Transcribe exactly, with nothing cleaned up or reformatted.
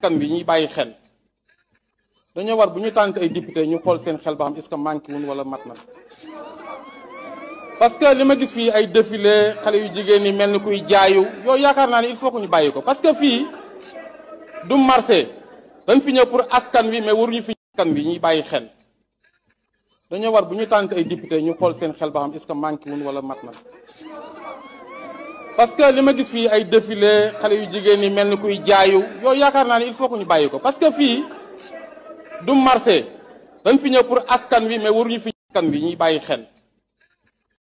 askan bi ñuy bàyyi xel dañoo war bu ñu tànn ay député ñu xool seen xel ba xam est-ce que manqué wun wala mat na parce que li ma gis fii ay défilé xale yu jigéen ñi mel ni kuy jaayu yooyu yaakaar naa ne il faut que ñu bàyyi ko parce que fii du marché dañ fi ñëw pour askan wi mais waruñu fi askan bi ñuy bàyyi xel dañoo war bu ñu tànn ay député ñu xool seen xel ba xam est-ce que manqué wun wala mat na parce que li ma gis fii ay défilé xale yu jigéen ñi mel ni kuy jaayu yooyu yaakaar naa ne il faut que ñu bàyyi ko parce que fii du marché dañ fi ñëw pour askan wi mais waruñu fi askan bi ñuy bàyyi xel